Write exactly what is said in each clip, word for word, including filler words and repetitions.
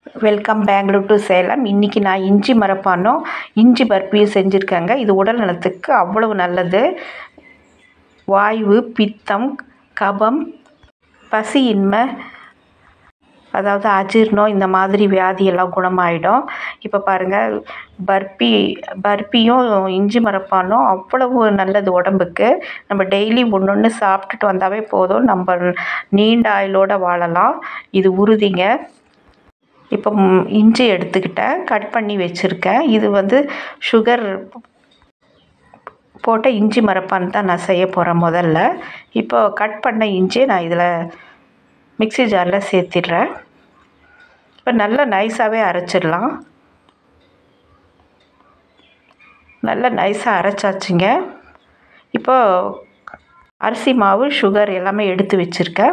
Welcome Bangalore to Salem. இன்றைக்கி நான் இஞ்சி மரப்பானும் இஞ்சி பர்பியும் செஞ்சுருக்கேங்க. இது உடல் நலத்துக்கு அவ்வளவு நல்லது. வாய்வு, பித்தம், கபம், பசியின்மை, அதாவது அஜீர்ணம், இந்த மாதிரி வியாதியெல்லாம் குணமாயிடும். இப்போ பாருங்கள், பர்பி பர்பியும் இஞ்சி மரப்பானும் அவ்வளவு நல்லது உடம்புக்கு. நம்ம டெய்லி ஒன்று ஒன்று சாப்பிட்டுட்டு வந்தாவே போதும், நம்ம நீண்ட ஆயுளோடு வாழலாம். இது உறுதிங்க. இப்போ இஞ்சி எடுத்துக்கிட்டேன், கட் பண்ணி வச்சுருக்கேன். இது வந்து சுகர் போட்ட இஞ்சி மரப்பான் தான் நான் செய்ய போகிறேன் முதல்ல. இப்போ கட் பண்ண இஞ்சியை நான் இதில் மிக்ஸி ஜாரில் சேர்த்திடுறேன். இப்போ நல்லா நைஸாகவே அரைச்சிடலாம். நல்லா நைஸாக அரைச்சாச்சுங்க. இப்போ அரிசி மாவு, சுகர் எல்லாமே எடுத்து வச்சுருக்கேன்.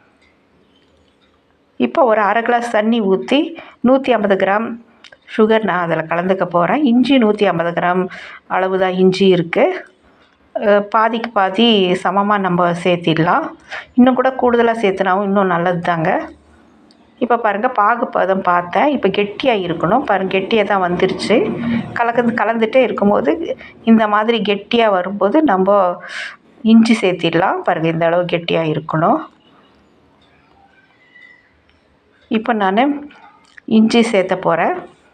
இப்போ ஒரு அரை கிளாஸ் தண்ணி ஊற்றி நூற்றி ஐம்பது கிராம் சுகர் நான் அதில் கலந்துக்க போகிறேன். இஞ்சி நூற்றி ஐம்பது கிராம் அளவு தான் இஞ்சி இருக்குது. பாதிக்கு பாதி சமமாக நம்ம சேர்த்திடலாம். இன்னும் கூட கூடுதலாக சேர்த்துனாவும் இன்னும் நல்லது தாங்க. இப்போ பாருங்கள், பாகு பதம் பார்த்தேன். இப்போ கெட்டியாக இருக்கணும். பாருங்கள், கெட்டியாக தான் வந்துருச்சு. கலந்து கலந்துகிட்டே இருக்கும்போது இந்த மாதிரி கெட்டியாக வரும்போது நம்ம இஞ்சி சேர்த்திடலாம். பாருங்கள், இந்த அளவு கெட்டியாக இருக்கணும். இப்போ நான் இஞ்சி சேர்த்த போகிறேன்.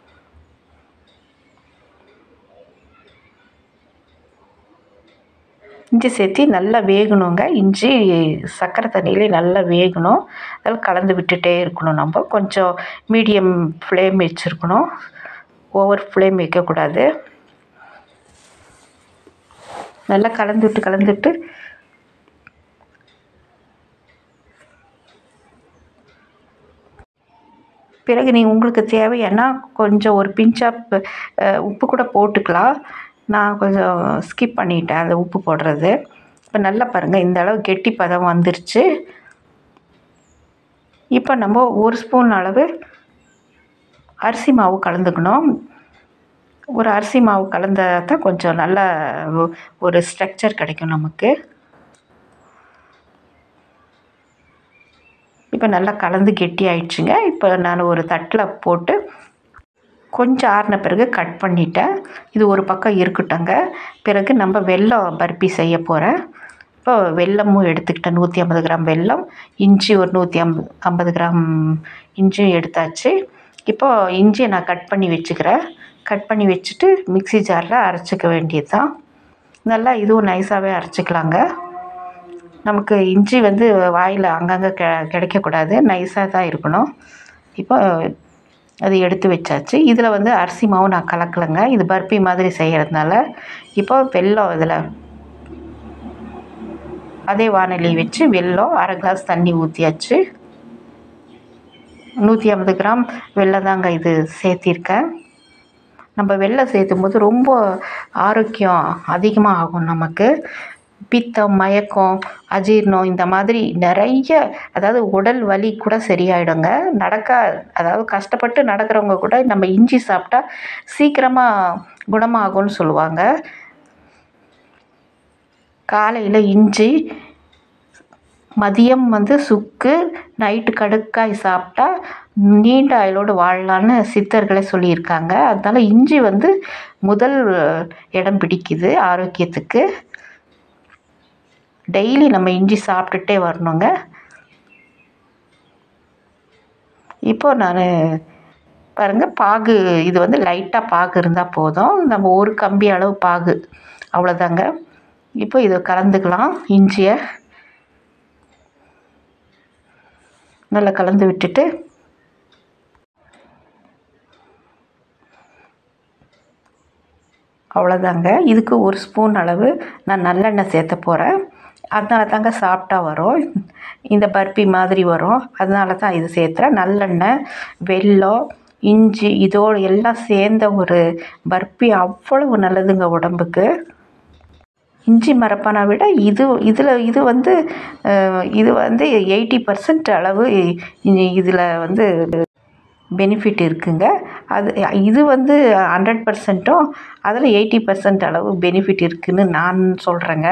இஞ்சி சேர்த்து நல்லா வேகணுங்க. இஞ்சி சர்க்கரை தண்ணியிலே நல்லா வேகணும். அதெல்லாம் கலந்து விட்டுட்டே இருக்கணும். நம்ம கொஞ்சம் மீடியம் ஃப்ளேம் வச்சுருக்கணும், ஓவர் ஃப்ளேம் வைக்கக்கூடாது. நல்லா கலந்து விட்டு கலந்து விட்டு பிறகு நீங்கள் உங்களுக்கு தேவைன்னா கொஞ்சம் ஒரு பிஞ்சாப் உப்பு கூட போட்டுக்கலாம். நான் கொஞ்சம் ஸ்கிப் பண்ணிட்டேன் அந்த உப்பு போடுறது. இப்போ நல்லா பாருங்கள், இந்த அளவு கெட்டி பதம் வந்துருச்சு. இப்போ நம்ம ஒரு ஸ்பூன் அளவு அரிசி மாவு கலந்துக்கணும். ஒரு அரிசி மாவு கலந்தால் தான் கொஞ்சம் நல்லா ஒரு ஸ்ட்ரக்சர் கிடைக்கும் நமக்கு. இப்போ நல்லா கலந்து கெட்டி ஆயிடுச்சுங்க. இப்போ நான் ஒரு தட்டில் போட்டு கொஞ்சம் ஆறின பிறகு கட் பண்ணிட்டேன். இது ஒரு பக்கம் இருக்கட்டுங்க. பிறகு நம்ம வெல்லம் பர்பி செய்ய போகிறேன். இப்போ வெல்லமும் எடுத்துக்கிட்டேன். நூற்றி ஐம்பது கிராம் வெல்லம், இஞ்சி ஒரு நூற்றி ஐம்பது ஐம்பது கிராம் இஞ்சியும் எடுத்தாச்சு. இப்போ இஞ்சியை நான் கட் பண்ணி வச்சுக்கிறேன். கட் பண்ணி வச்சுட்டு மிக்ஸி ஜாரில் அரைச்சிக்க வேண்டியது தான். நல்லா இதுவும் நைஸாகவே அரைச்சிக்கலாங்க. நமக்கு இஞ்சி வந்து வாயில் அங்கங்கே கெ கிடைக்கக்கூடாது, நைஸாக தான் இருக்கணும். இப்போ அது எடுத்து வச்சாச்சு. இதில் வந்து அரிசி மாவு நான் கலக்கலைங்க, இது பர்பி மாதிரி செய்கிறதுனால. இப்போ வெல்லம், இதில் அதே வானொலி வச்சு வெல்லம் அரை கிளாஸ் தண்ணி ஊற்றியாச்சு. நூற்றி ஐம்பது கிராம் வெல்லம் தாங்க இது சேர்த்திருக்கேன். நம்ம வெல்லம் சேர்த்தும் போது ரொம்ப ஆரோக்கியம் அதிகமாக ஆகும் நமக்கு. பித்தம், மயக்கம், அஜீர்ணம், இந்த மாதிரி நிறைய, அதாவது உடல் வலி கூட சரியாயிடுங்க. நடக்க, அதாவது கஷ்டப்பட்டு நடக்கிறவங்க கூட நம்ம இஞ்சி சாப்பிட்டா சீக்கிரமாக குணமாகும்னு சொல்லுவாங்க. காலையில் இஞ்சி, மதியம் வந்து சுக்கு, நைட்டு கடுக்காய் சாப்பிட்டா நீண்ட ஆயுளோடு வாழலான்னு சித்தர்களே சொல்லியிருக்காங்க. அதனால் இஞ்சி வந்து முதல் இடம் பிடிக்குது ஆரோக்கியத்துக்கு. டெய்லி நம்ம இஞ்சி சாப்பிட்டுட்டே வரணுங்க. இப்போ நான் பாருங்கள், பாகு இது வந்து லைட்டாக பாகு இருந்தால் போதும். நம்ம ஒரு கம்பி அளவு பாகு, அவ்வளோதாங்க. இப்போ இதை கலந்துக்கலாம். இஞ்சியை நல்லா கலந்து விட்டுட்டு அவ்வளோதாங்க. இதுக்கு ஒரு ஸ்பூன் அளவு நான் நல்லெண்ணெய் சேர்த்த போகிறேன். அதனால தாங்க சாப்பிட்டா வரும், இந்த பர்பி மாதிரி வரும். அதனால தான் இது சேர்த்துறேன். நல்லெண்ணெய், வெல்லம், இஞ்சி, இதோடு எல்லாம் சேர்ந்த ஒரு பர்பி அவ்வளவு நல்லதுங்க உடம்புக்கு. இஞ்சி மரப்பானை விட இது இதில் இது வந்து இது வந்து எயிட்டி பர்சன்ட் அளவு இதில் வந்து பெனிஃபிட் இருக்குங்க. அது இது வந்து ஹண்ட்ரட் பர்சன்ட்டும் அதில் எயிட்டி பர்சன்ட் அளவு பெனிஃபிட் இருக்குதுன்னு நான் சொல்கிறேங்க.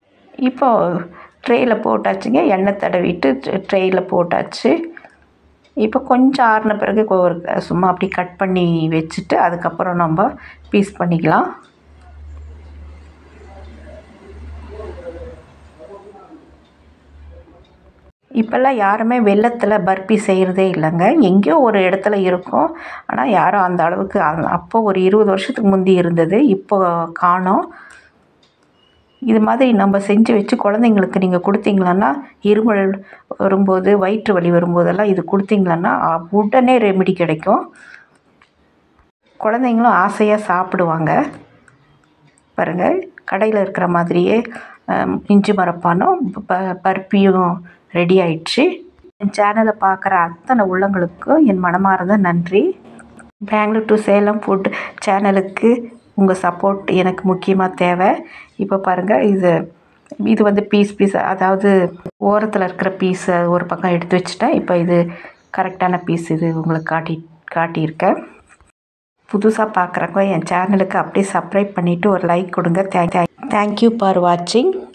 இப்போது ட்ரேயில் போட்டாச்சுங்க. எண்ணெய் தடவிட்டு ட்ரேயில் போட்டாச்சு. இப்போ கொஞ்சம் ஆறின பிறகு ஒரு சும்மா அப்படி கட் பண்ணி வச்சுட்டு அதுக்கப்புறம் நம்ம பீஸ் பண்ணிக்கலாம். இப்போல்லாம் யாருமே வெல்லத்தில் பர்பி செய்கிறதே இல்லைங்க. எங்கேயோ ஒரு இடத்துல இருக்கும். ஆனால் யாரும் அந்த அளவுக்கு அப்போ ஒரு இருபது வருஷத்துக்கு முந்தி இருந்தது, இப்போ காணோம். இது மாதிரி நம்ம செஞ்சு வச்சு குழந்தைங்களுக்கு நீங்கள் கொடுத்தீங்களன்னா, இருமல் வரும்போது, வயிற்று வலி வரும்போதெல்லாம் இது கொடுத்தீங்களன்னா உடனே ரெமெடி கிடைக்கும். குழந்தைங்களும் ஆசையாக சாப்பிடுவாங்க. பாருங்கள், கடையில் இருக்கிற மாதிரியே இஞ்சி மரப்பானும் ப பர்பியும் ரெடி ஆயிடுச்சு. என் சேனலை பார்க்குற அத்தனை உள்ளங்களுக்கும் என் மனமார்ந்த நன்றி. பெங்களூர் டு சேலம் ஃபுட் சேனலுக்கு உங்கள் சப்போர்ட் எனக்கு முக்கியமாக தேவை. இப்போ பாருங்கள், இது இது வந்து பீஸ் பீஸ், அதாவது ஓரத்தில் இருக்கிற பீஸை ஒரு பக்கம் எடுத்து வச்சுட்டேன். இப்போ இது கரெக்டான பீஸ், இது உங்களுக்கு காட்டி காட்டியிருக்கேன். புதுசாக பார்க்குறவங்க என் சேனலுக்கு அப்படியே சப்ஸ்கிரைப் பண்ணிவிட்டு ஒரு லைக் கொடுங்க. தேங்க் தேங்க்யூ ஃபார் வாட்சிங்.